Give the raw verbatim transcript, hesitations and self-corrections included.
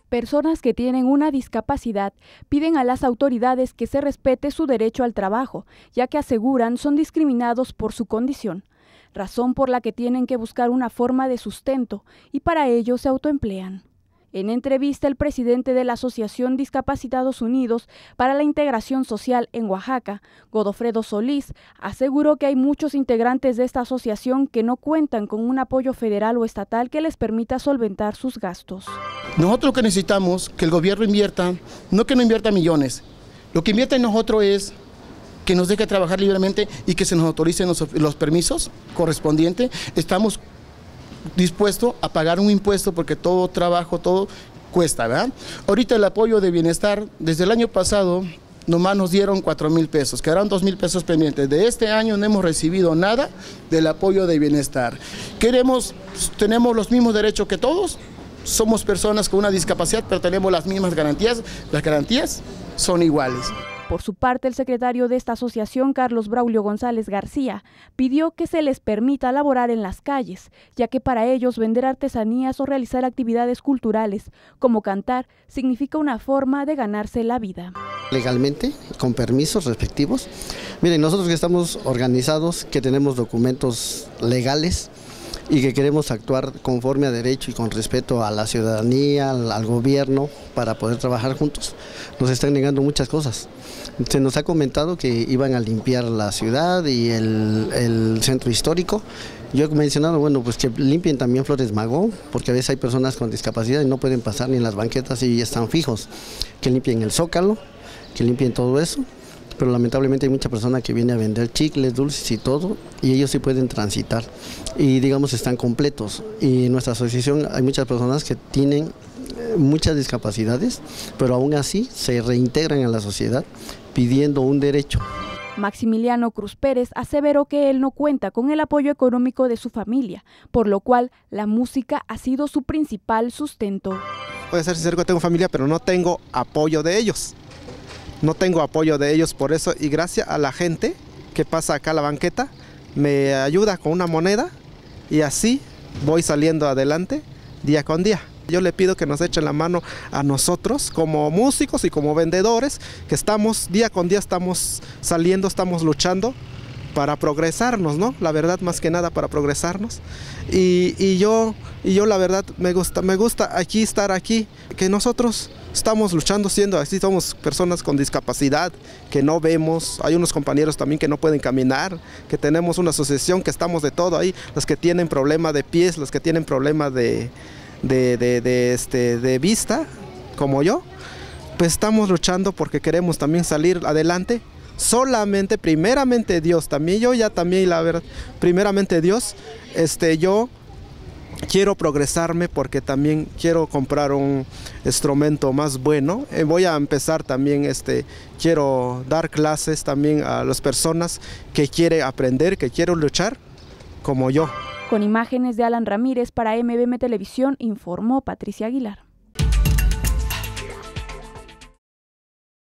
Personas que tienen una discapacidad piden a las autoridades que se respete su derecho al trabajo, ya que aseguran son discriminados por su condición, razón por la que tienen que buscar una forma de sustento y para ello se autoemplean. En entrevista, el presidente de la Asociación Discapacitados Unidos para la Integración Social en Oaxaca, Godofredo Solís, aseguró que hay muchos integrantes de esta asociación que no cuentan con un apoyo federal o estatal que les permita solventar sus gastos. Nosotros lo que necesitamos que el gobierno invierta, no que no invierta millones, lo que invierte en nosotros es que nos deje trabajar libremente y que se nos autoricen los, los permisos correspondientes. Estamos dispuesto a pagar un impuesto porque todo trabajo, todo cuesta, ¿verdad? Ahorita el apoyo de bienestar, desde el año pasado, nomás nos dieron cuatro mil pesos, quedaron dos mil pesos pendientes. De este año no hemos recibido nada del apoyo de bienestar. Queremos, tenemos los mismos derechos que todos, somos personas con una discapacidad, pero tenemos las mismas garantías, las garantías son iguales. Por su parte, el secretario de esta asociación, Carlos Braulio González García, pidió que se les permita laborar en las calles, ya que para ellos vender artesanías o realizar actividades culturales, como cantar, significa una forma de ganarse la vida. Legalmente, con permisos respectivos. Miren, nosotros que estamos organizados, que tenemos documentos legales y que queremos actuar conforme a derecho y con respeto a la ciudadanía, al, al gobierno, para poder trabajar juntos, nos están negando muchas cosas. Se nos ha comentado que iban a limpiar la ciudad y el, el centro histórico. Yo he mencionado, bueno, pues que limpien también Flores Magó, porque a veces hay personas con discapacidad y no pueden pasar ni en las banquetas y están fijos. Que limpien el Zócalo, que limpien todo eso. Pero lamentablemente hay mucha persona que viene a vender chicles, dulces y todo, y ellos sí pueden transitar, y digamos están completos. Y en nuestra asociación hay muchas personas que tienen muchas discapacidades, pero aún así se reintegran a la sociedad pidiendo un derecho. Maximiliano Cruz Pérez aseveró que él no cuenta con el apoyo económico de su familia, por lo cual la música ha sido su principal sustento. Puede ser sincero que tengo familia, pero no tengo apoyo de ellos. No tengo apoyo de ellos por eso, y gracias a la gente que pasa acá a la banqueta, me ayuda con una moneda y así voy saliendo adelante día con día. Yo le pido que nos echen la mano a nosotros como músicos y como vendedores, que estamos día con día, estamos saliendo, estamos luchando para progresarnos, ¿no? La verdad, más que nada para progresarnos. Y, y, yo, y yo la verdad me gusta, me gusta aquí estar aquí, que nosotros estamos luchando siendo así, somos personas con discapacidad, que no vemos, hay unos compañeros también que no pueden caminar, que tenemos una asociación que estamos de todo ahí, los que tienen problema de pies, los que tienen problema de, de, de, de, este, de vista, como yo, pues estamos luchando porque queremos también salir adelante. Solamente, primeramente Dios, también yo ya también la verdad, primeramente Dios, este, yo quiero progresarme porque también quiero comprar un instrumento más bueno. Eh, voy a empezar también, este, quiero dar clases también a las personas que quieren aprender, que quieren luchar como yo. Con imágenes de Alan Ramírez para M B M Televisión, informó Patricia Aguilar.